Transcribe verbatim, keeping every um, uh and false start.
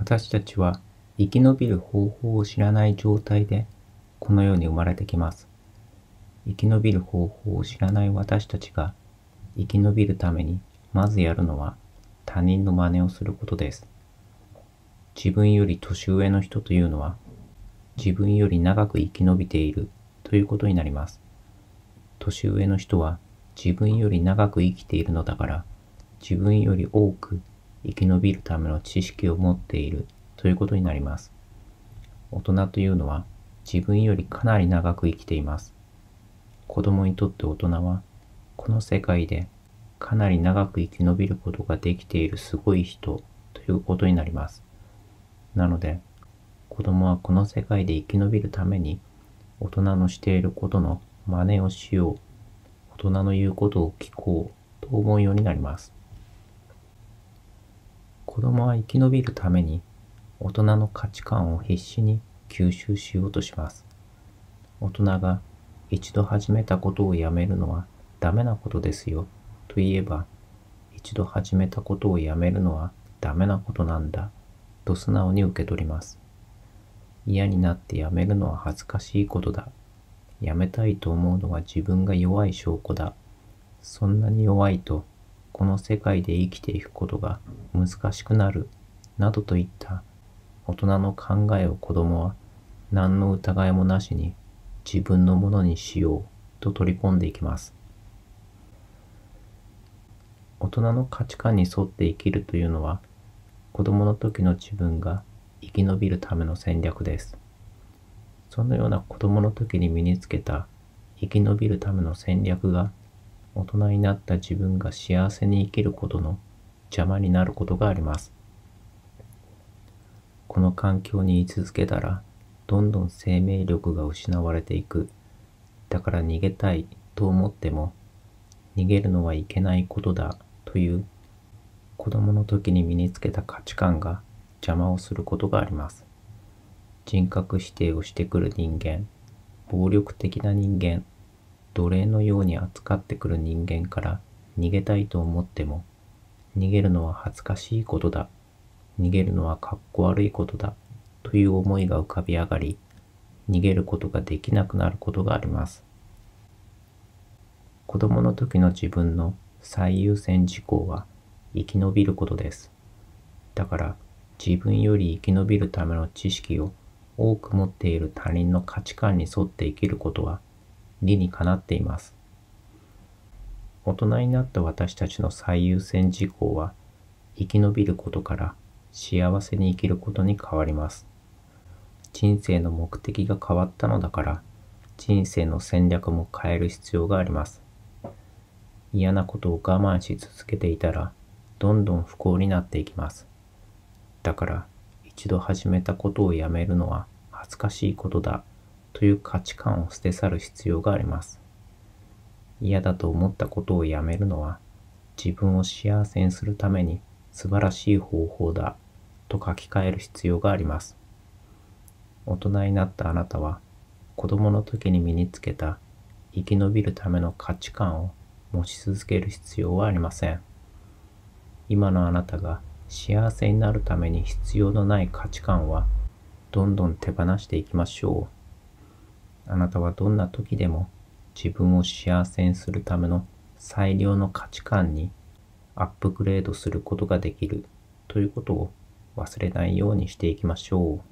私たちは生き延びる方法を知らない状態でこの世に生まれてきます。生き延びる方法を知らない私たちが生き延びるためにまずやるのは他人の真似をすることです。自分より年上の人というのは自分より長く生き延びているということになります。年上の人は自分より長く生きているのだから自分より多く生き延びるための知識を持っているということになります。大人というのは自分よりかなり長く生きています。子供にとって大人はこの世界でかなり長く生き延びることができているすごい人ということになります。なので子供はこの世界で生き延びるために大人のしていることの真似をしよう、大人の言うことを聞こうと思うようになります。子供は生き延びるために大人の価値観を必死に吸収しようとします。大人が一度始めたことをやめるのはダメなことですよと言えば、一度始めたことをやめるのはダメなことなんだと素直に受け取ります。嫌になってやめるのは恥ずかしいことだ。やめたいと思うのは自分が弱い証拠だ。そんなに弱いとこの世界で生きていくことが難しくなるなどといった大人の考えを子供は何の疑いもなしに自分のものにしようと取り込んでいきます。大人の価値観に沿って生きるというのは子供の時の自分が生き延びるための戦略です。そのような子供の時に身につけた生き延びるための戦略が大人になった自分が幸せに生きることの邪魔になることがあります。この環境に居続けたらどんどん生命力が失われていく。だから逃げたいと思っても逃げるのはいけないことだという子供の時に身につけた価値観が邪魔をすることがあります。人格否定をしてくる人間、暴力的な人間、奴隷のように扱ってくる人間から逃げたいと思っても、逃げるのは恥ずかしいことだ、逃げるのはかっこ悪いことだという思いが浮かび上がり、逃げることができなくなることがあります。子供の時の自分の最優先事項は生き延びることです。だから自分より生き延びるための知識を多く持っている他人の価値観に沿って生きることは理にかなっています。大人になった私たちの最優先事項は生き延びることから幸せに生きることに変わります。人生の目的が変わったのだから人生の戦略も変える必要があります。嫌なことを我慢し続けていたらどんどん不幸になっていきます。だから一度始めたことをやめるのは恥ずかしいことだという価値観を捨て去る必要があります。嫌だと思ったことをやめるのは自分を幸せにするために素晴らしい方法だと書き換える必要があります。大人になったあなたは子供の時に身につけた生き延びるための価値観を持ち続ける必要はありません。今のあなたが幸せになるために必要のない価値観はどんどん手放していきましょう。あなたはどんな時でも自分を幸せにするための最良の価値観にアップグレードすることができるということを忘れないようにしていきましょう。